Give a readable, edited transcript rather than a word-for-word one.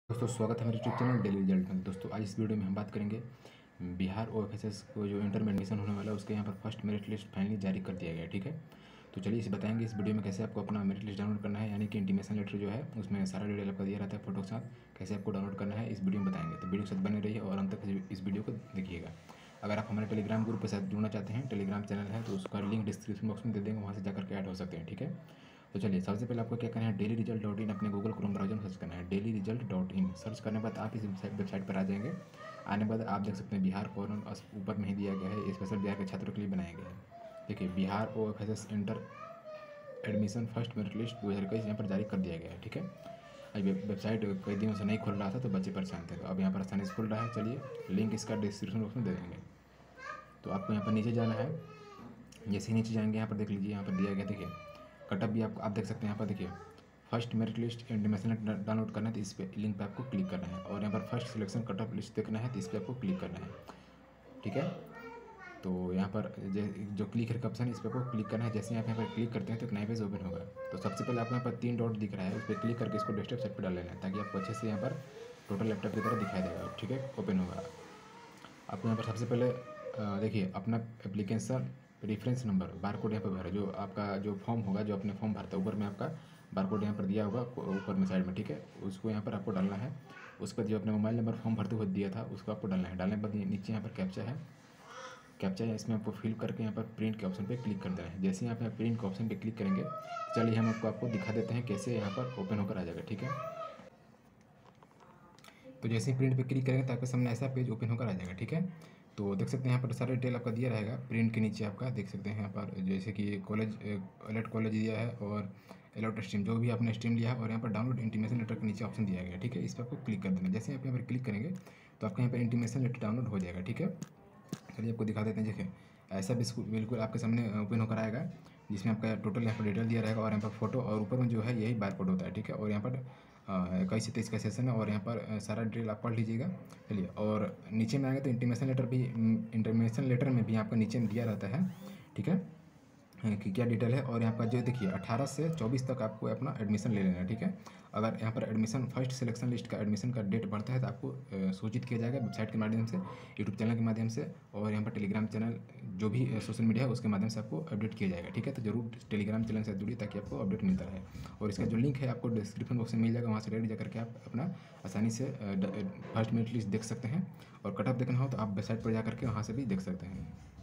दोस्तों स्वागत है मेरे यूट्यूब चैनल डेली रिजल्ट में। दोस्तों आज इस वीडियो में हम बात करेंगे बिहार ओएफएसएस को जो इंटर में एडमिशन होने वाला है उसके यहाँ पर फर्स्ट मेरिट लिस्ट फाइनली जारी कर दिया गया है। ठीक है, तो चलिए इसे बताएंगे इस वीडियो में कैसे आपको अपना मेरिट लिस्ट डाउनलोड करना है, यानी कि इंटीमेशन लेटर जो है उसमें सारा डिटेल आपका दिया रहता है फोटो के साथ, कैसे आपको डाउनलोड करना है इस वीडियो में बताएंगे। तो वीडियो के साथ बने रहिए और अंत तक इस वीडियो को देखिएगा। अगर आप हमारे टेलीग्राम ग्रुप के साथ जुड़ना चाहते हैं, टेलीग्राम चैनल है तो उसका लिंक डिस्क्रिप्शन बॉक्स में दे देंगे, वहाँ से जाकर के ऐड हो सकते हैं। ठीक है, तो चलिए सबसे पहले आपको क्या करना है, DailyResult.in अपने गूगल क्रोम ब्राउजर में सर्च करना है। DailyResult.in सर्च करने के बाद आप इस वेबसाइट पर आ जाएंगे। आने के बाद आप देख सकते हैं बिहार कॉर्नर ऊपर में ही दिया गया है, स्पेशल बिहार के छात्रों के लिए बनाया गया है। देखिए Bihar OFSS inter admission first merit list 2021 यहाँ पर जारी कर दिया गया है। ठीक है, अभी वेबसाइट कई दिनों से नहीं खुल रहा था तो बच्चे परेशान थे, तो अब यहाँ पर आसानी से खुल रहा है। चलिए लिंक इसका डिस्क्रिप्शन बॉक्स में दे देंगे। तो आपको यहाँ पर नीचे जाना है। जैसे ही नीचे जाएंगे यहाँ पर देख लीजिए, यहाँ पर दिया गया देखिए कटअप भी आप देख सकते हैं। यहाँ पर देखिए first merit list intimation download करना है तो इस पर लिंक पे आपको क्लिक करना है, और यहाँ पर फर्स्ट सिलेक्शन कटअप लिस्ट देखना है तो इस पर आपको क्लिक करना है। ठीक है, तो यहाँ पर जो क्लिक है ऑप्शन इस पर आपको क्लिक करना है। जैसे आप यहाँ पर क्लिक करते हैं तो एक नया पेज ओपन होगा। तो सबसे पहले आपको यहाँ पर 3 डॉट दिख रहा है, उस पर क्लिक करके इसको डेस्कटॉप सेट पर डाल लेना है ताकि आपको अच्छे से यहाँ पर टोटल लैपटॉप की तरह दिखाई देगा। ठीक है, ओपन होगा। आपको यहाँ पर सबसे पहले देखिए अपना एप्लीकेशन रेफरेंस नंबर बारकोड यहाँ पर भरा, जो आपका जो फॉर्म होगा, जो अपने फॉर्म भरता है ऊपर में आपका बारकोड यहाँ पर दिया होगा ऊपर में साइड में। ठीक है, उसको यहाँ पर आपको डालना है। उसके बाद जो अपने मोबाइल नंबर फॉर्म भरते हुए दिया था उसको आपको डालना है। डालने के बाद नीचे यहाँ पर कैप्चा है, कैप्चा है इसमें आपको फिल करके यहाँ पर प्रिंट के ऑप्शन पे क्लिक कर देना है। जैसे ही आप यहाँ प्रिंट के ऑप्शन पे क्लिक करेंगे, चलिए हम आपको दिखा देते हैं कैसे यहाँ पर ओपन होकर आ जाएगा। ठीक है, तो जैसे ही प्रिंट पे क्लिक करेंगे तो आपके सामने ऐसा पेज ओपन होकर आ जाएगा। ठीक है, तो देख सकते हैं यहाँ पर सारा डिटेल आपका दिया रहेगा। प्रिंट के नीचे आपका देख सकते हैं यहाँ पर जैसे कि कॉलेज अलर्ट कॉलेज दिया है और अलर्ट स्ट्रीम जो भी आपने स्ट्रीम लिया है, और यहाँ पर डाउनलोड इंटीमेशन लेटर के नीचे ऑप्शन दिया गया है। ठीक है, इस पर आपको क्लिक कर देना। जैसे आप यहाँ पर क्लिक करेंगे तो आपके यहाँ पर इंटीमेशन लेटर डाउनलोड हो जाएगा। ठीक है, चलिए आपको दिखा देते हैं। देखिए ऐसा बिल्कुल आपके सामने ओपन होकर आएगा, जिसमें आपका टोटल यहाँ पर डिटेल दिया रहेगा और यहाँ पर फोटो, और ऊपर में जो है यही बारकोड होता है। ठीक है, और यहाँ पर 21 से 23 का सेशन है और यहाँ पर सारा डिटेल आप पढ़ लीजिएगा। चलिए, और नीचे में आएगा तो इंटीमेशन लेटर में भी आपका नीचे में दिया रहता है। ठीक है, कि क्या डिटेल है, और यहाँ पर जो देखिए 18 से 24 तक आपको अपना एडमिशन ले लेना है। ठीक है, अगर यहाँ पर एडमिशन फर्स्ट सिलेक्शन लिस्ट का एडमिशन का डेट बढ़ता है तो आपको सूचित किया जाएगा वेबसाइट के माध्यम से, यूट्यूब चैनल के माध्यम से, और यहाँ पर टेलीग्राम चैनल जो भी सोशल मीडिया है उसके माध्यम से आपको अपडेट किया जाएगा। ठीक है, तो जरूर टेलीग्राम चैनल से जुड़िए ताकि आपको अपडेट मिलता रहे। और इसका जो लिंक है आपको डिस्क्रिप्शन बॉक्स में मिल जाएगा, वहाँ से डायरेक्ट जाकर के आप अपना आसानी से फर्स्ट मेरिट लिस्ट देख सकते हैं, और कटअप देखना हो तो आप वेबसाइट पर जाकर के वहाँ से भी देख सकते हैं।